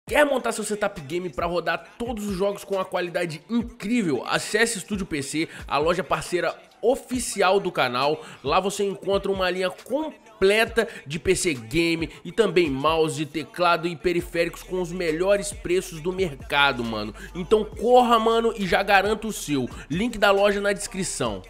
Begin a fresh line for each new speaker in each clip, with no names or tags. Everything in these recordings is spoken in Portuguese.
Quer montar seu setup game para rodar todos os jogos com uma qualidade incrível? Acesse Estúdio PC, a loja parceira oficial do canal. Lá você encontra uma linha completa de PC game e também mouse, teclado e periféricos com os melhores preços do mercado, mano. Então corra, mano, e já garanta o seu. Link da loja na descrição.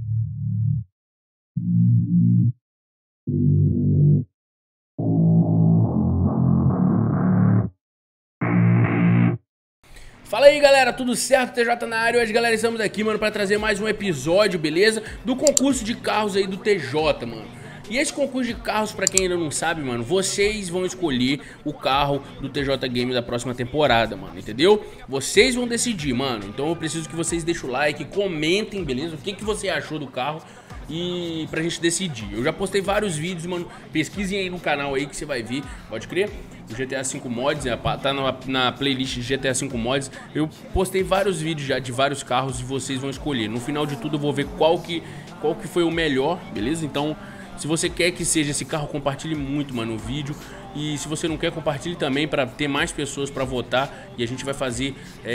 Fala aí, galera, tudo certo? TJ na área. Hoje, galera, estamos aqui, mano, pra trazer mais um episódio, beleza? Do concurso de carros aí do TJ, mano. E esse concurso de carros, pra quem ainda não sabe, mano, vocês vão escolher o carro do TJ Game da próxima temporada, mano, entendeu? Vocês vão decidir, mano. Então eu preciso que vocês deixem o like, comentem, beleza? O que você achou do carro e pra gente decidir. Eu já postei vários vídeos, mano. Pesquisem aí no canal aí que você vai ver, pode crer? O GTA V Mods, tá na playlist GTA V Mods. Eu postei vários vídeos já de vários carros e vocês vão escolher. No final de tudo eu vou ver qual que foi o melhor, beleza? Então, se você quer que seja esse carro, compartilhe muito, mano, o vídeo. E se você não quer, compartilhe também para ter mais pessoas para votar. E a gente vai fazer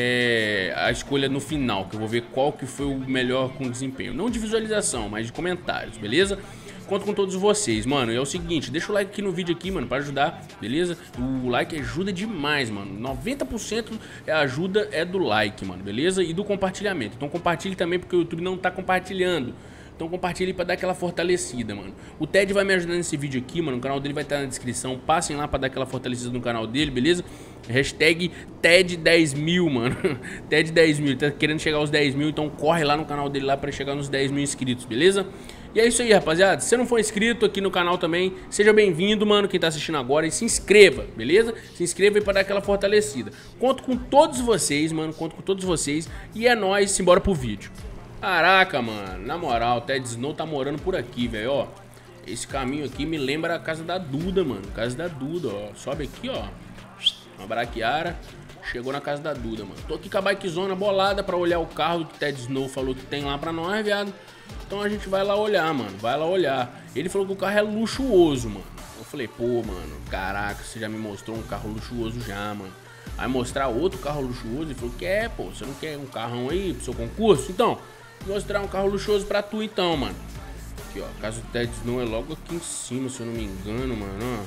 a escolha no final, que eu vou ver qual que foi o melhor com desempenho. Não de visualização, mas de comentários, beleza? Conto com todos vocês, mano. E é o seguinte, deixa o like aqui no vídeo aqui, mano, pra ajudar, beleza? O like ajuda demais, mano. 90% ajuda é do like, mano, beleza? E do compartilhamento. Então compartilhe também, porque o YouTube não tá compartilhando. Então compartilhe pra dar aquela fortalecida, mano. O Ted vai me ajudar nesse vídeo aqui, mano. O canal dele vai estar na descrição. Passem lá pra dar aquela fortalecida no canal dele, beleza? Hashtag TED10.000, mano. TED10.000, ele tá querendo chegar aos 10 mil. Então corre lá no canal dele lá pra chegar nos 10 mil inscritos, beleza? E é isso aí, rapaziada. Se você não for inscrito aqui no canal também, seja bem-vindo, mano, quem tá assistindo agora. E se inscreva, beleza? Se inscreva aí pra dar aquela fortalecida. Conto com todos vocês, mano. Conto com todos vocês. E é nóis, simbora pro vídeo. Caraca, mano, na moral, o Ted Snow tá morando por aqui, velho, ó. Esse caminho aqui me lembra a casa da Duda, mano. Casa da Duda, ó. Sobe aqui, ó. Uma braquiara. Chegou na casa da Duda, mano. Tô aqui com a bikezona bolada pra olhar o carro que o Ted Snow falou que tem lá pra nós, viado. Então a gente vai lá olhar, mano. Vai lá olhar. Ele falou que o carro é luxuoso, mano. Eu falei, pô, mano, caraca, você já me mostrou um carro luxuoso já, mano. Aí mostrar outro carro luxuoso. Ele falou que pô, você não quer um carrão aí pro seu concurso? Então, vou mostrar um carro luxuoso pra tu então, mano. Aqui, ó, a casa do Ted Snow é logo aqui em cima, se eu não me engano, mano,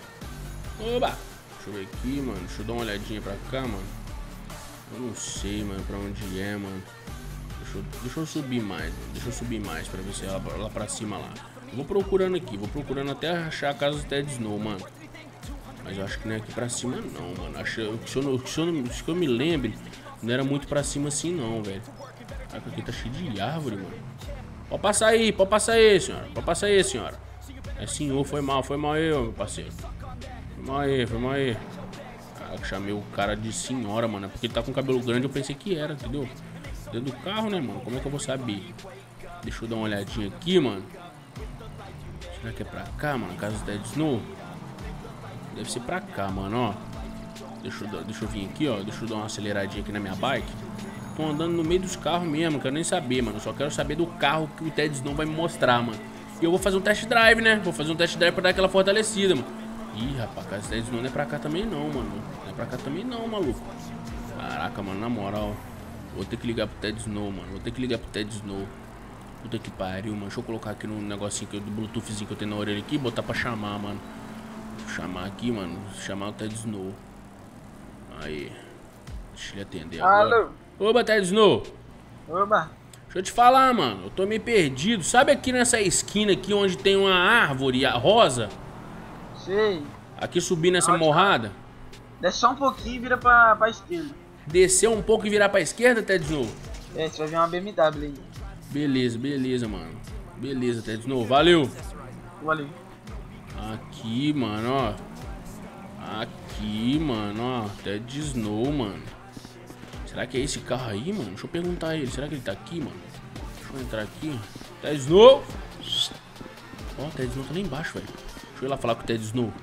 ó. Oba! Deixa eu ver aqui, mano. Deixa eu dar uma olhadinha pra cá, mano. Eu não sei, mano, pra onde é, mano. Deixa eu subir mais, mano. Deixa eu subir mais pra ver se é lá pra cima lá. Eu vou procurando aqui, vou procurando até achar a casa do Ted Snow, mano. Mas eu acho que não é aqui pra cima não, mano. Acho que se eu me lembre, não era muito pra cima assim não, velho. Aqui tá cheio de árvore, mano. Pode passar aí, senhora. Pode passar aí, senhora. É senhor, foi mal eu, meu parceiro. Foi mal aí. Caraca, chamei o cara de senhora, mano. Porque ele tá com cabelo grande, eu pensei que era, entendeu? Dentro do carro, né, mano? Como é que eu vou saber? Deixa eu dar uma olhadinha aqui, mano. Será que é pra cá, mano? Casa do Ted Snow? Deve ser pra cá, mano, ó. Deixa eu vir aqui, ó. Deixa eu dar uma aceleradinha aqui na minha bike. Tô andando no meio dos carros mesmo, não quero nem saber, mano. Só quero saber do carro que o Ted Snow vai me mostrar, mano. E eu vou fazer um test drive, né? Vou fazer um test drive pra dar aquela fortalecida, mano. Ih, rapaz, a casa do Ted Snow não é pra cá também não, mano. Não é pra cá também não, maluco. Caraca, mano, na moral. Vou ter que ligar pro Ted Snow, mano. Vou ter que ligar pro Ted Snow. Puta que pariu, mano. Deixa eu colocar aqui no negocinho aqui, do Bluetoothzinho que eu tenho na orelha aqui e botar pra chamar, mano. Vou chamar aqui, mano. Chamar o Ted Snow. Aí. Deixa ele atender agora.
Alô?
Oba, Ted Snow.
Oba.
Deixa eu te falar, mano. Eu tô meio perdido. Sabe aqui nessa esquina aqui onde tem uma árvore rosa?
Sei.
Aqui subir nessa morrada?
Desce só um pouquinho e vira pra esquerda.
Descer um pouco e virar pra esquerda, Ted Snow?
É, você vai ver uma BMW aí.
Beleza, mano. Beleza, Ted Snow. Valeu.
Valeu.
Aqui, mano, ó. Aqui, mano, ó. Ted Snow, mano. Será que é esse carro aí, mano? Deixa eu perguntar a ele. Será que ele tá aqui, mano? Deixa eu entrar aqui. Ted Snow. Ó, o Ted Snow tá lá embaixo, velho. Deixa eu ir lá falar com o Ted Snow.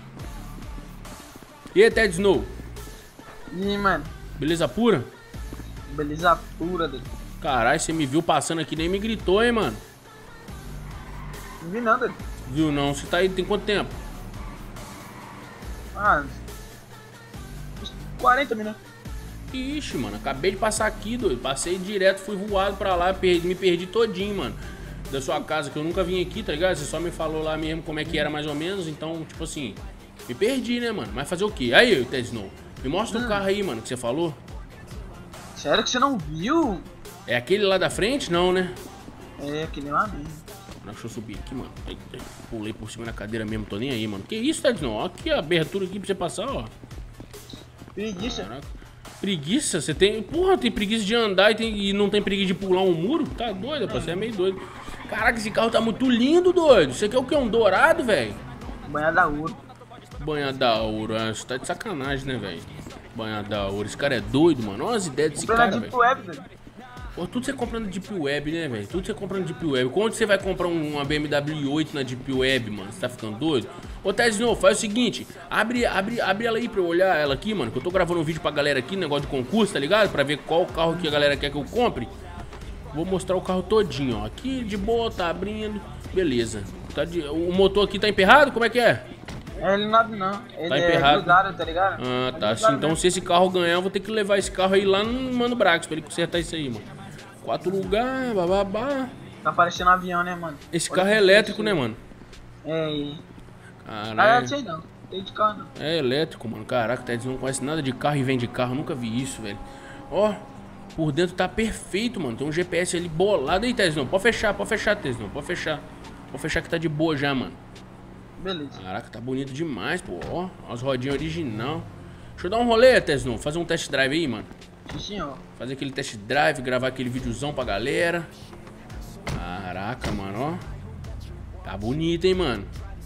E aí, Ted Snow?
E aí, mano?
Beleza pura?
Beleza pura, doido.
Caralho, você me viu passando aqui, nem me gritou, hein, mano?
Não vi nada.
Viu não? Você tá aí tem quanto tempo?
Ah, uns 40 minutos.
Ixi, mano, acabei de passar aqui, doido. Passei direto, fui voado pra lá, me perdi todinho, mano. Da sua casa, que eu nunca vim aqui, tá ligado? Você só me falou lá mesmo como é que era mais ou menos, então, tipo assim, me perdi, né, mano? Mas fazer o quê? Aí, Ted Snow, me mostra o carro aí, mano, que você falou.
Sério que você não viu?
É aquele lá da frente? Não, né?
É, aquele lá mesmo.
Deixa eu subir aqui, mano. Pulei por cima da cadeira mesmo, tô nem aí, mano. Que isso, Ted Snow? Ó, aqui a abertura aqui pra você passar, ó.
Preguiça.
Caraca. Preguiça? Você tem... Porra, tem preguiça de andar e não tem preguiça de pular um muro? Tá doido, rapaz, você é meio doido. Caraca, esse carro tá muito lindo, doido. Você quer o quê? Um dourado, velho?
Banhada a ouro.
Banhada a ouro, você tá de sacanagem, né, velho? Banhada a ouro, esse cara é doido, mano. Olha as ideias desse cara, velho. Pô, tudo você comprando na Deep Web, né, velho? Tudo você comprando na Deep Web. Quando você vai comprar uma BMW i8 na Deep Web, mano? Você tá ficando doido? Ô, Ted Snow, faz o seguinte. Abre ela aí pra eu olhar ela aqui, mano. Que eu tô gravando um vídeo pra galera aqui, negócio de concurso, tá ligado? Pra ver qual carro que a galera quer que eu compre. Vou mostrar o carro todinho, ó. Aqui de boa, tá abrindo. Beleza. O motor aqui tá emperrado? Como é que é?
Ele não abre não. Ele
tá emperrado.
Grudado, tá ligado?
Ah, tá. Então se esse carro ganhar, eu vou ter que levar esse carro aí lá no Mano Brax pra ele consertar isso aí, mano. 4 lugares, bababá.
Tá parecendo um avião, né, mano?
Esse carro é elétrico, né, mano?
É.
Caralho.
Não sei não. Tem de carro não.
É elétrico, mano. Caraca, Ted não conhece nada de carro e vende carro. Nunca vi isso, velho. Ó, por dentro tá perfeito, mano. Tem um GPS ali bolado aí, Ted. Pode fechar, Ted. Pode fechar. Pode fechar que tá de boa já, mano.
Beleza.
Caraca, tá bonito demais, pô. Ó, as rodinhas original. Deixa eu dar um rolê, Ted. Fazer um test drive aí, mano.
Sim, senhor.
Fazer aquele test drive, gravar aquele videozão pra galera. Caraca, mano, ó. Tá bonito, hein, mano.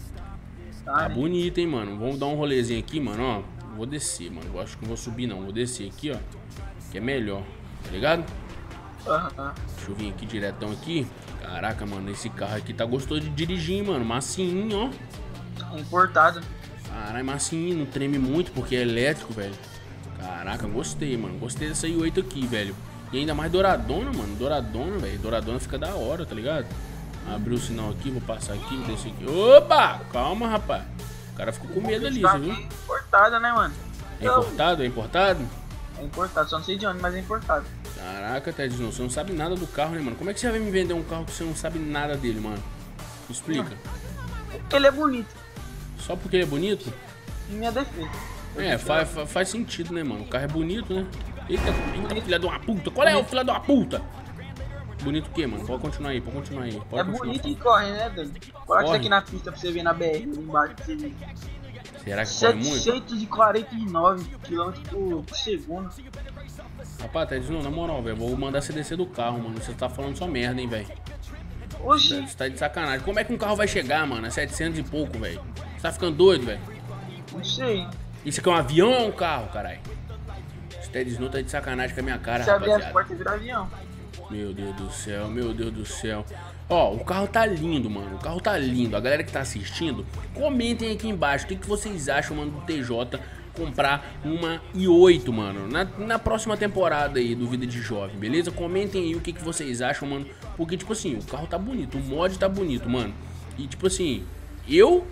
Tá bonito, hein, mano. Vamos dar um rolezinho aqui, mano, ó. Vou descer, mano. Eu acho que não vou subir, não. Vou descer aqui, ó. Que é melhor, tá ligado? Deixa eu vir aqui diretão aqui. Caraca, mano, esse carro aqui tá gostoso de dirigir, mano. Massinho, ó.
Importado.
Caralho, massinho. Não treme muito porque é elétrico, velho. Caraca, gostei, mano. Gostei dessa i8 aqui, velho. E ainda mais douradona, mano. Douradona, velho. Douradona fica da hora, tá ligado? Abriu o sinal aqui, vou passar aqui, vou descer aqui. Opa! Calma, rapaz. O cara ficou com medo ali, você viu?
É importada, né, mano?
É importado? É importado?
É importado, só não sei de onde, mas é importado.
Caraca, Ted, você não sabe nada do carro, né, mano? Como é que você vai me vender um carro que você não sabe nada dele, mano? Me explica.
Porque ele é bonito.
Só porque ele é bonito?
Em minha defesa.
É, faz sentido, né, mano? O carro é bonito, né? Eita, filha de uma puta. Qual é o filha de uma puta? Bonito o quê, mano? Pode continuar aí, pode continuar aí. Pode continuar,
bonito e corre, né, doido? Coloca isso aqui na pista pra você ver na BR, ali embaixo pra você ver.
Será que corre muito?
749 km por segundo.
Rapaz, Ted, na moral, velho, vou mandar você descer do carro, mano. Você tá falando só merda, hein, velho.
Oxi.
Você tá de sacanagem. Como é que um carro vai chegar, mano? É 700 e pouco, velho. Você tá ficando doido, velho?
Não sei.
Isso aqui é um avião ou é um carro, caralho? Esse Ted Snow tá de sacanagem com a minha cara,
se
rapaziada.
abrir as portas, vira avião.
Meu Deus do céu, meu Deus do céu. Ó, o carro tá lindo, mano. O carro tá lindo. A galera que tá assistindo, comentem aqui embaixo o que vocês acham, mano, do TJ comprar uma i8, mano, na próxima temporada aí do Vida de Jovem, beleza? Comentem aí o que vocês acham, mano. Porque, tipo assim, o carro tá bonito, o mod tá bonito, mano. E, tipo assim, eu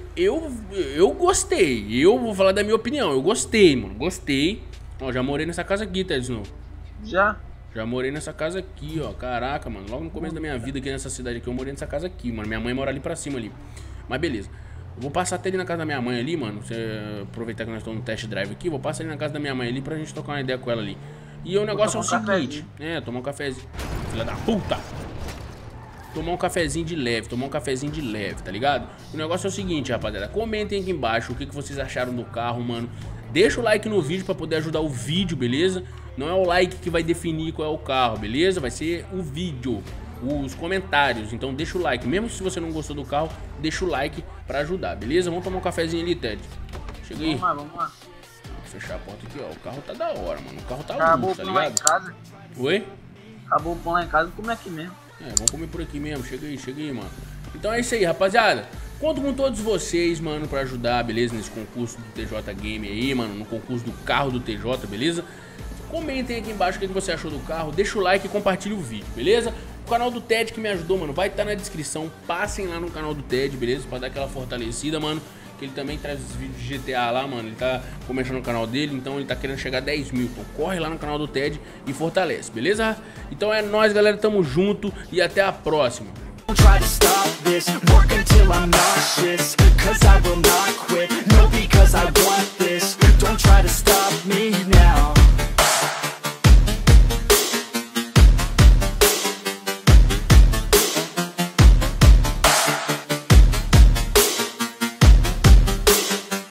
gostei. Eu vou falar da minha opinião. Eu gostei, mano. Gostei. Ó, já morei nessa casa aqui, Ted Snow. Já morei nessa casa aqui, ó. Caraca, mano. Logo no começo da minha vida aqui nessa cidade aqui, eu morei nessa casa aqui, mano. Minha mãe mora ali pra cima ali. Mas beleza. Eu vou passar até ali na casa da minha mãe ali, mano. Você aproveitar que nós estamos no test drive aqui. Vou passar ali na casa da minha mãe ali pra gente trocar uma ideia com ela ali. E o negócio é o seguinte. Tomar um cafezinho. Filha da puta! Tomar um cafezinho de leve, tá ligado? O negócio é o seguinte, rapaziada. Comentem aqui embaixo o que vocês acharam do carro, mano. Deixa o like no vídeo pra poder ajudar o vídeo, beleza? Não é o like que vai definir qual é o carro, beleza? Vai ser o vídeo, os comentários. Então deixa o like. Mesmo se você não gostou do carro, deixa o like pra ajudar, beleza? Vamos tomar um cafezinho ali, Ted. Chega aí.
Vamos lá.
Vou fechar a porta aqui, ó. O carro tá da hora, mano. O carro tá
lindo,
tá ligado?
Em casa.
Oi?
Acabou o pão lá em casa, vamos comer aqui mesmo.
Vamos comer por aqui mesmo. Chega aí, mano. Então é isso aí, rapaziada. Conto com todos vocês, mano, pra ajudar, beleza? Nesse concurso do TJ Game aí, mano. No concurso do carro do TJ, beleza? Comentem aqui embaixo o que você achou do carro. Deixa o like e compartilha o vídeo, beleza? O canal do Ted que me ajudou, mano, vai estar na descrição. Passem lá no canal do Ted, beleza? Pra dar aquela fortalecida, mano. que ele também traz os vídeos de GTA lá, mano. Ele tá começando no canal dele, então ele tá querendo chegar a 10 mil. Então corre lá no canal do Ted e fortalece, beleza? Então é nóis, galera, tamo junto e até a próxima.
Try to stop this, work until I'm nauseous, 'cause I will not quit, no, because I want this.